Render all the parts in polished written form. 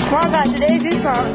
Mom got today's new song.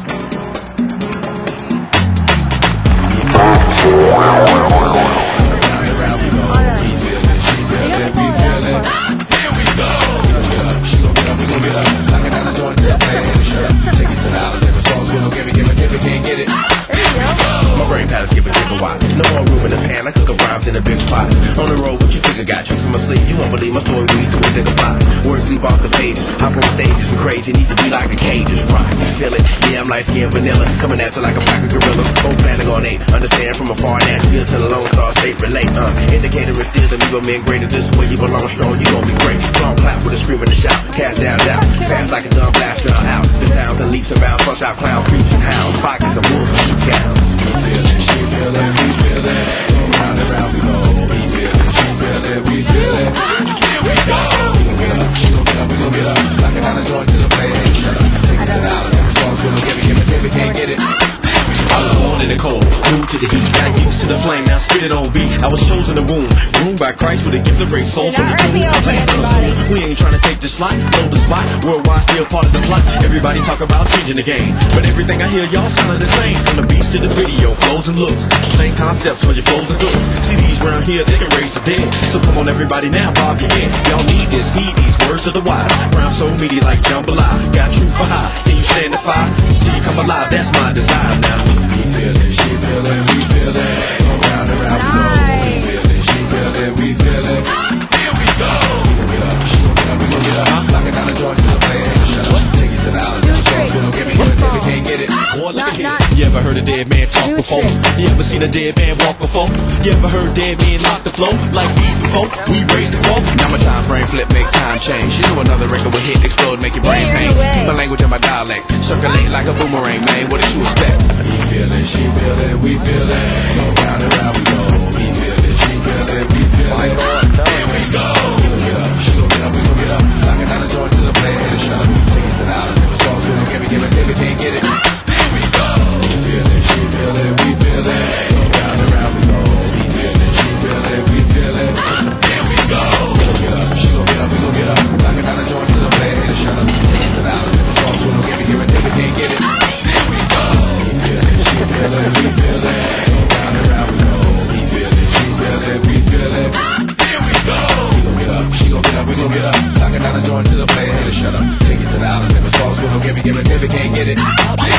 My brain pattern skip a while. No more room in the pan, I cook up rhymes in a big pot. On the road, what you figure? Got tricks in my sleeve. You won't believe my story, we need to dig a pot. Words sleep off the pages, hop on stages, we crazy, need to be like a cages. Rock, you feel it? Yeah, I'm light skin vanilla, coming at you like a pack of gorillas. Whole planet on 8, understand from afar, Nashville to the Lone Star State, relate. Indicator is still the legal men greater. This way you belong strong, you gon' be great. Long clap with a scream and a shout, cast down, doubt. Fast like a gun blast, drown out. The sounds and leaps and bounds, flush out clowns, creeps and hounds, foxes and wolves and shoot gowns. We feel it, she feel it, we feel it. So round and round we go. We feel it, she feel it, we feel it. Here we go. We gon' get up, she gon' get up, we gon' get up. Knocking down the joint to the play, hey, shut up. Take it to the island, every song's gonna give it, we can't get it. I was born in the cold, moved to the heat, got used to the flame, now spit it on beat. I was chosen the womb, groomed by Christ with a gift of race, soul from the tomb. We ain't trying to take the slot, hold the spot, worldwide still part of the plot. Everybody talk about changing the game, but everything I hear y'all sounding the same. From the beats to the video, clothes and looks, same concepts for your flows and good. CDs around here, they can raise the dead. So come on everybody now, bob your head. Y'all need this, heed these words of the wise. Rhyme so meaty like jambalaya, got truth for high. Can you stand the fire? See you come alive, that's my desire now. We feel it, she feel it, we feel it. So round and round we go. We feel it, she feel it, we feel it. Here we go. We gon' get up, she gon' get up, we gon' get up. Knocking down the joint to the play, hey, shut up. Take it to the island, the songs we don't give it till we can't get it. Boy, look at here. You ever heard a dead man talk before? You ever seen a dead man walk before? You ever heard dead men lock the flow like these before? We raised the quote. Now my time frame flip, make time change. You know another record will hit, explode, make your brains hang. Keep my language and my dialect, circulate like a boomerang, man. What did you expect? We feel it, she feel it, we feel it. So round and round we go. We feel it, she feel it, we feel it. Here we go. We gon' get up, she gon' get up, we gon' get up. Knocking down the joint to the play, hey, shut up. Take it to the island, never songs we don't give it till we can't get it. Here we go. We feel it, she feel it, we feel it. So round and round we go. We feel it, she feel it, we feel it. Here we go. We gon' get up, she gon' get up, we gon' get up. Knocking down the joint to the play, hey, shut up. Take it to the island, never songs we don't give it till we can't get it. Here we go. We feel it, she feel it, we feel it. So round and round we go. We feel it, she feel it, we feel it. Here we go. We gon' get up, she gon' get up, we gon' get up. Knocking down the joint to the play, hey, shut up. Take it to the island, never songs we don't give it till we can't get it.